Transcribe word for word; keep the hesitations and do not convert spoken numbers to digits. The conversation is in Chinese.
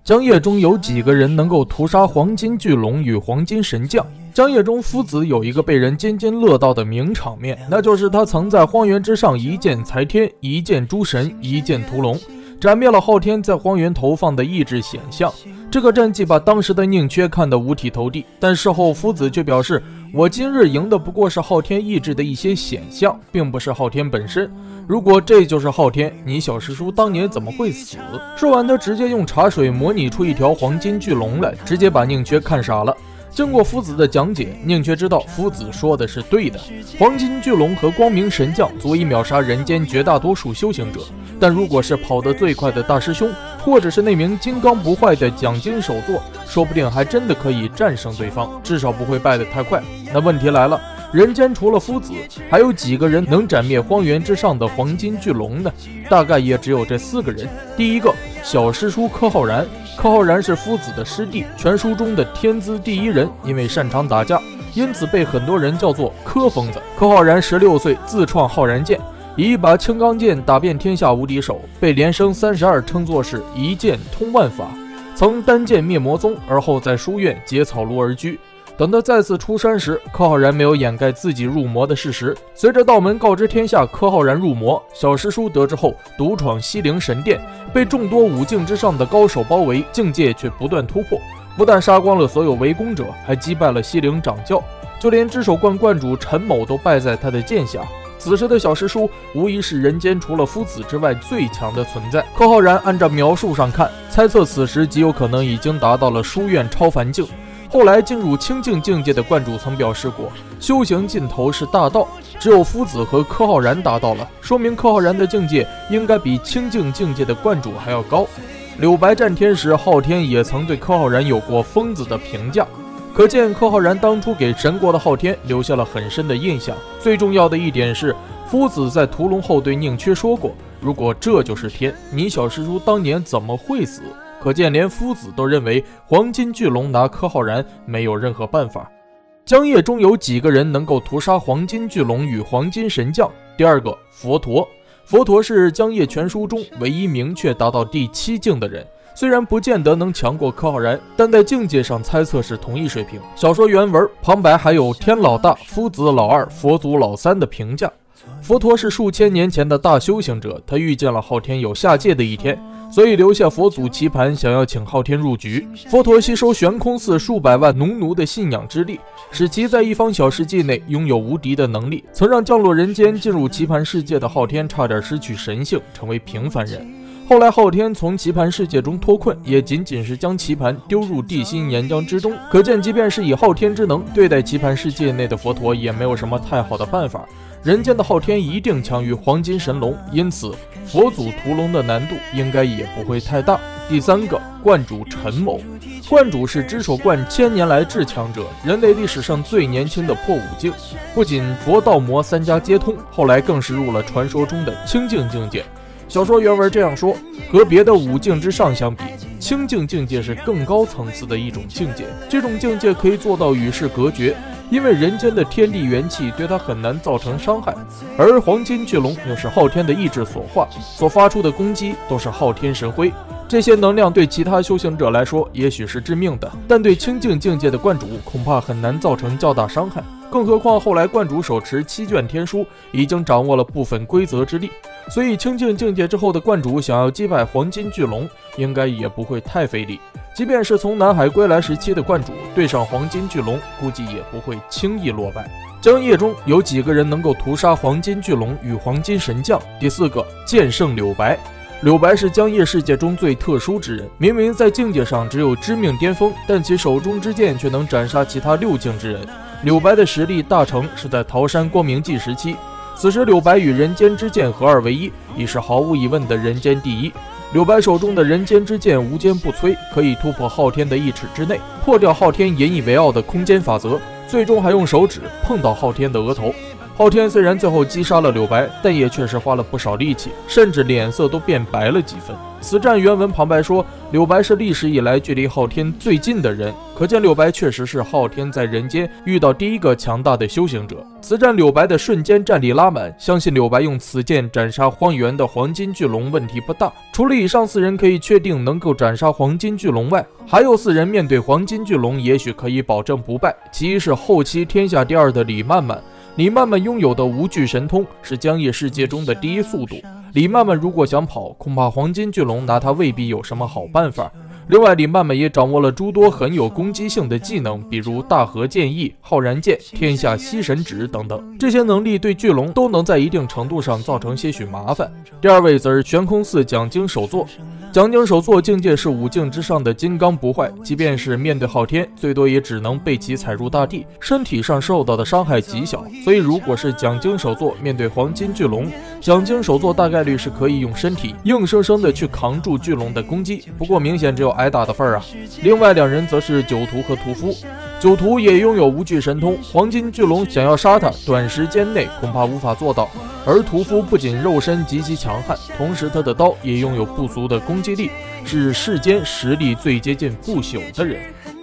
江夜中有几个人能够屠杀黄金巨龙与黄金神将？江夜中夫子有一个被人津津乐道的名场面，那就是他曾在荒原之上一剑裁天，一剑诛神，一剑屠龙，斩灭了昊天在荒原投放的意志显象。这个战绩把当时的宁缺看得五体投地，但事后夫子却表示，我今日赢的不过是昊天意志的一些显象，并不是昊天本身。如果这就是昊天，你小师叔当年怎么会死？说完，他直接用茶水模拟出一条黄金巨龙来，直接把宁缺看傻了。经过夫子的讲解，宁缺知道夫子说的是对的，黄金巨龙和光明神将足以秒杀人间绝大多数修行者，但如果是跑得最快的大师兄，或者是那名金刚不坏的奖金首座，说不定还真的可以战胜对方，至少不会败得太快。那问题来了，人间除了夫子，还有几个人能斩灭荒原之上的黄金巨龙呢？大概也只有这四个人。第一个，小师叔柯浩然。柯浩然是夫子的师弟，全书中的天资第一人，因为擅长打架，因此被很多人叫做柯疯子。柯浩然十六岁自创浩然剑，以一把青钢剑打遍天下无敌手，被连生三十二称作是一剑通万法，曾单剑灭魔宗，而后在书院结草庐而居。等他再次出山时，柯浩然没有掩盖自己入魔的事实。随着道门告知天下柯浩然入魔，小师叔得知后独闯西陵神殿，被众多五境之上的高手包围，境界却不断突破，不但杀光了所有围攻者，还击败了西陵掌教，就连知守观观主陈某都败在他的剑下。此时的小师叔无疑是人间除了夫子之外最强的存在。柯浩然按照描述上看，猜测此时极有可能已经达到了书院超凡境。后来进入清净境界的观主曾表示过，修行尽头是大道，只有夫子和柯浩然达到了，说明柯浩然的境界应该比清净境界的观主还要高。柳白战天时，昊天也曾对柯浩然有过疯子的评价，可见柯浩然当初给神国的昊天留下了很深的印象。最重要的一点是，夫子在屠龙后对宁缺说过，如果这就是天，你小师叔当年怎么会死？可见连夫子都认为黄金巨龙拿柯浩然没有任何办法。江夜中有几个人能够屠杀黄金巨龙与黄金神将？第二个，佛陀。佛陀是江夜全书中唯一明确达到第七境的人，虽然不见得能强过柯浩然，但在境界上猜测是同一水平。小说原文旁白还有天老大、夫子老二、佛祖老三的评价。佛陀是数千年前的大修行者，他预见了昊天有下界的一天，所以留下佛祖棋盘，想要请昊天入局。佛陀吸收悬空寺数百万农奴的信仰之力，使其在一方小世界内拥有无敌的能力，曾让降落人间进入棋盘世界的昊天差点失去神性，成为平凡人。后来昊天从棋盘世界中脱困，也仅仅是将棋盘丢入地心岩浆之中。可见即便是以昊天之能对待棋盘世界内的佛陀，也没有什么太好的办法。人间的昊天一定强于黄金神龙，因此佛祖屠龙的难度应该也不会太大。第三个，观主陈某。观主是只手观千年来至强者，人类历史上最年轻的破五境，不仅佛道魔三家皆通，后来更是入了传说中的清净境界。小说原文这样说，和别的五境之上相比，清净境界是更高层次的一种境界，这种境界可以做到与世隔绝，因为人间的天地元气对它很难造成伤害，而黄金巨龙又是昊天的意志所化，所发出的攻击都是昊天神辉，这些能量对其他修行者来说也许是致命的，但对清净境界的观主恐怕很难造成较大伤害。更何况后来观主手持七卷天书，已经掌握了部分规则之力，所以清净境界之后的观主想要击败黄金巨龙，应该也不会太费力。即便是从南海归来时期的观主对上黄金巨龙，估计也不会轻易落败。江夜中有几个人能够屠杀黄金巨龙与黄金神将？第四个，剑圣柳白。柳白是江夜世界中最特殊之人，明明在境界上只有知命巅峰，但其手中之剑却能斩杀其他六境之人。柳白的实力大成是在桃山光明记时期，此时柳白与人间之剑合二为一，已是毫无疑问的人间第一。柳白手中的人间之剑无坚不摧，可以突破昊天的一尺之内，破掉昊天引以为傲的空间法则，最终还用手指碰到昊天的额头。 昊天虽然最后击杀了柳白，但也确实花了不少力气，甚至脸色都变白了几分。此战原文旁白说，柳白是历史以来距离昊天最近的人，可见柳白确实是昊天在人间遇到第一个强大的修行者。此战柳白的瞬间战力拉满，相信柳白用此剑斩杀荒原的黄金巨龙问题不大。除了以上四人可以确定能够斩杀黄金巨龙外，还有四人面对黄金巨龙也许可以保证不败。其一是后期天下第二的李漫漫。李漫漫拥有的无惧神通是江夜世界中的第一速度，李漫漫如果想跑，恐怕黄金巨龙拿他未必有什么好办法。另外，李漫漫也掌握了诸多很有攻击性的技能，比如大河剑意、浩然剑、天下吸神指等等，这些能力对巨龙都能在一定程度上造成些许麻烦。第二位则是悬空寺讲经首座。讲经首座境界是五境之上的金刚不坏，即便是面对昊天，最多也只能被其踩入大地，身体上受到的伤害极小。所以如果是讲经首座面对黄金巨龙，讲经首座大概率是可以用身体硬生生的去扛住巨龙的攻击，不过明显只有挨打的份儿啊。另外两人则是酒徒和屠夫，酒徒也拥有无惧神通，黄金巨龙想要杀他，短时间内恐怕无法做到。而屠夫不仅肉身极其强悍，同时他的刀也拥有不俗的攻击力，是世间实力最接近不朽的人。